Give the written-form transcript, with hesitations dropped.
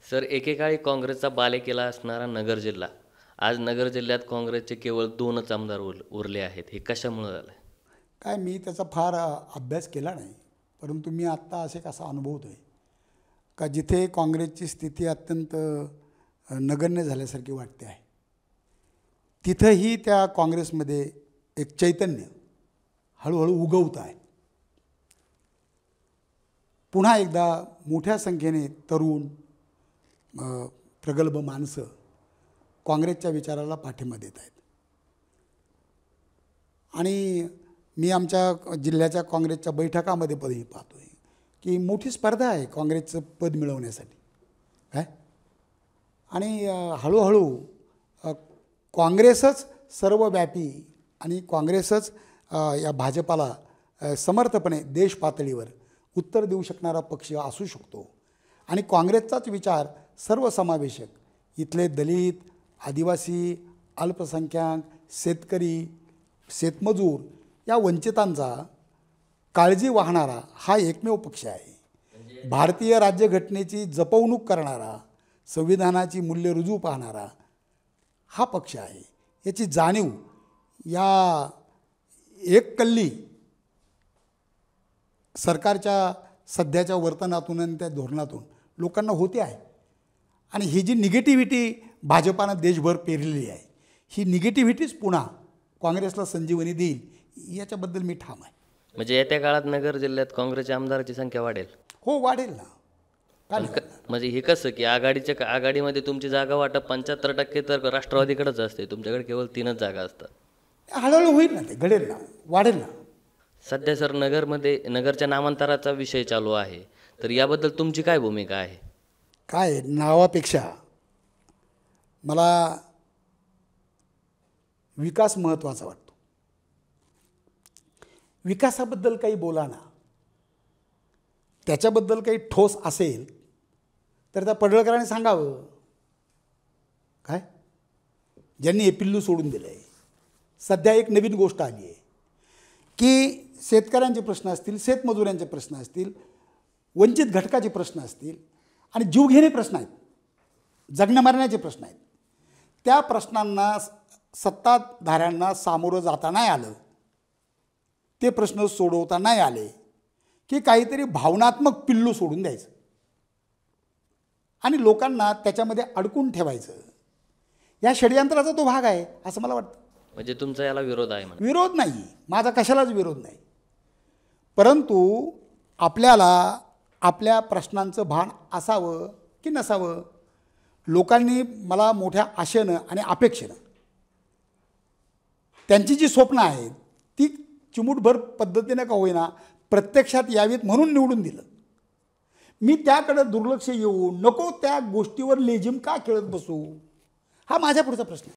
Sir, एकेकाळी काँग्रेसचा बालेकिल्ला असणारा नगर जिल्हा, आज नगर जिल्ह्यात काँग्रेसचे केवळ 2च आमदार उरले आहेत. हे कशामुळे झालं? काय मी त्याचा फार अभ्यास केला नाही, परंतु मी आत्ता असे कसा अनुभवतो आहे का जिथे काँग्रेसची स्थिती अत्यंत नगण्य झाल्यासारखी वाटते आहे, तिथंही त्या काँग्रेसमध्ये एक चैतन्य हळूहळू उगवत आहे. पुन्हा एकदा मोठ्या संख्येने तरुण प्रगल्भ माणसं काँग्रेसच्या विचाराला पाठिंबा देत आहेत. आणि मी आमच्या जिल्ह्याच्या काँग्रेसच्या बैठकामध्ये पदही पाहतो आहे की मोठी स्पर्धा आहे काँग्रेसचं पद मिळवण्यासाठी काय. आणि हळूहळू काँग्रेसच सर्वव्यापी आणि काँग्रेसच या भाजपाला समर्थपणे देश पातळीवर उत्तर देऊ शकणारा पक्ष असू शकतो. आणि काँग्रेसचाच विचार सर्वसमावेशक इथले दलित, आदिवासी, अल्पसंख्याक, शेतकरी, शेतमजूर या वंचितांचा काळजी वाहणारा हा एकमेव पक्ष आहे. भारतीय राज्यघटनेची जपवणूक करणारा, संविधानाची मूल्य रुजू पाहणारा हा पक्ष आहे. याची जाणीव या एककल्ली सरकारच्या सध्याच्या वर्तनातून आणि त्या धोरणातून लोकांना होते आहे. आणि ही जी निगेटिव्हिटी भाजपानं देशभर पेरलेली आहे, ही निगेटिव्हिटीच पुन्हा काँग्रेसला संजीवनी देईल याच्याबद्दल मी ठाम आहे. म्हणजे येत्या काळात नगर जिल्ह्यात काँग्रेसच्या आमदाराची संख्या वाढेल? हो, वाढेल ना. का नाही? म्हणजे हे कसं की आघाडीमध्ये तुमची जागा वाटप 75% तर राष्ट्रवादीकडेच असते, तुमच्याकडे केवळ 3च जागा असतात. हळूहळू होईल ना, ते घडेल ना, वाढेल ना. सध्या सर नगरच्या नामांतराचा विषय चालू आहे, तर याबद्दल तुमची काय भूमिका आहे? काय नावापेक्षा मला विकास महत्त्वाचा वाटतो. विकासाबद्दल काही बोला ना, त्याच्याबद्दल काही ठोस असेल तर त्या पडळकरांनी सांगावं. काय ज्यांनी हे पिल्लू सोडून दिलं आहे. सध्या एक नवीन गोष्ट आली आहे की शेतकऱ्यांचे प्रश्न असतील, शेतमजुरांचे प्रश्न असतील, वंचित घटकाचे प्रश्न असतील आणि जीवघेणे प्रश्न आहेत, जगण्या मरण्याचे प्रश्न आहेत. त्या प्रश्नांना सत्ताधाऱ्यांना सामोरं जाता नाही आलं, ते प्रश्न सोडवता नाही आले की काहीतरी भावनात्मक पिल्लू सोडून द्यायचं आणि लोकांना त्याच्यामध्ये अडकून ठेवायचं. या षडयंत्राचा तो भाग आहे असं मला वाटतं. म्हणजे तुमचा याला विरोध आहे? विरोध नाही, माझा कशालाच विरोध नाही. परंतु आपल्याला आपल्या प्रश्नांचं भान असावं की नसावं. लोकांनी मला मोठ्या आशेनं आणि अपेक्षेनं त्यांची जी स्वप्न आहेत ती चिमूटभर पद्धतीनं का होईना प्रत्यक्षात यावीत म्हणून निवडून दिलं. मी त्याकडे दुर्लक्ष येऊ नको, त्या गोष्टीवर लेझिम का खेळत बसू, हा माझ्या पुढचा प्रश्न आहे.